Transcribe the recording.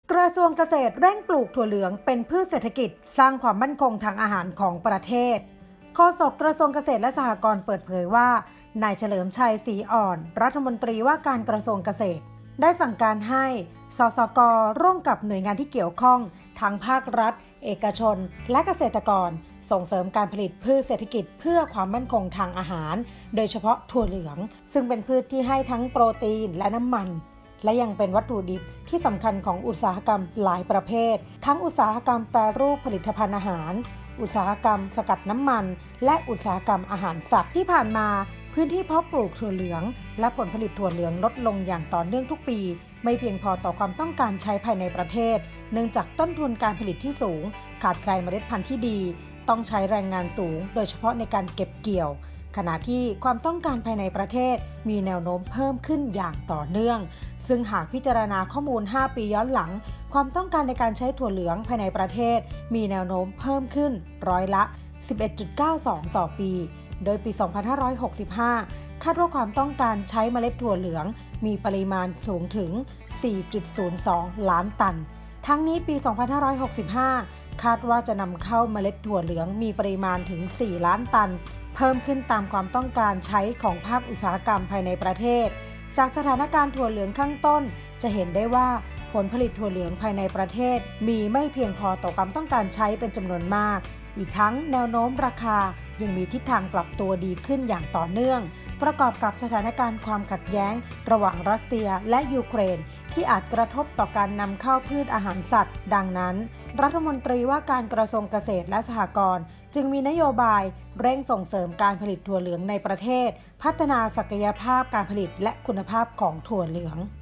กระทรวงเกษตรเร่งปลูกถั่วเหลืองเป็นพืชเศรษฐกิจสร้างความมั่นคงทางอาหารของประเทศโฆษกกระทรวงเกษตรและสหกรณ์เปิดเผยว่านายเฉลิมชัยศรีอ่อนรัฐมนตรีว่าการกระทรวงเกษตรได้สั่งการให้สสก.ร่วมกับหน่วยงานที่เกี่ยวข้องทั้งภาครัฐเอกชนและเกษตรกรส่งเสริมการผลิตพืชเศรษฐกิจเพื่อความมั่นคงทางอาหารโดยเฉพาะถั่วเหลืองซึ่งเป็นพืชที่ให้ทั้งโปรตีนและน้ำมันและยังเป็นวัตถุดิบที่สำคัญของอุตสาหกรรมหลายประเภททั้งอุตสาหกรรมแปรรูปผลิตภัณฑ์อาหารอุตสาหกรรมสกัดน้ำมันและอุตสาหกรรมอาหารสัตว์ที่ผ่านมาพื้นที่เพาะปลูกถั่วเหลืองและผลผลิตถั่วเหลืองลดลงอย่างต่อเนื่องทุกปีไม่เพียงพอต่อความต้องการใช้ภายในประเทศเนื่องจากต้นทุนการผลิตที่สูงขาดแคลนเมล็ดพันธุ์ที่ดีต้องใช้แรงงานสูงโดยเฉพาะในการเก็บเกี่ยวขณะที่ความต้องการภายในประเทศมีแนวโน้มเพิ่มขึ้นอย่างต่อเนื่องซึ่งหากพิจารณาข้อมูล5ปีย้อนหลังความต้องการในการใช้ถั่วเหลืองภายในประเทศมีแนวโน้มเพิ่มขึ้นร้อยละ 11.92 ต่อปีโดยปี 2565 คาดว่าความต้องการใช้เมล็ดถั่วเหลืองมีปริมาณสูงถึง 4.02 ล้านตันทั้งนี้ปี 2565 คาดว่าจะนำเข้าเมล็ดถั่วเหลืองมีปริมาณถึง 4 ล้านตันเพิ่มขึ้นตามความต้องการใช้ของภาคอุตสาหกรรมภายในประเทศจากสถานการณ์ถั่วเหลืองข้างต้นจะเห็นได้ว่าผลผลิตถั่วเหลืองภายในประเทศมีไม่เพียงพอต่อความต้องการใช้เป็นจำนวนมากอีกทั้งแนวโน้มราคายังมีทิศทางปรับตัวดีขึ้นอย่างต่อเนื่องประกอบกับสถานการณ์ความขัดแย้งระหว่างรัสเซียและยูเครนที่อาจกระทบต่อการนำเข้าพืชอาหารสัตว์ดังนั้นรัฐมนตรีว่าการกระทรวงเกษตรและสหกรณ์จึงมีนโยบายเร่งส่งเสริมการผลิตถั่วเหลืองในประเทศพัฒนาศักยภาพการผลิตและคุณภาพของถั่วเหลือง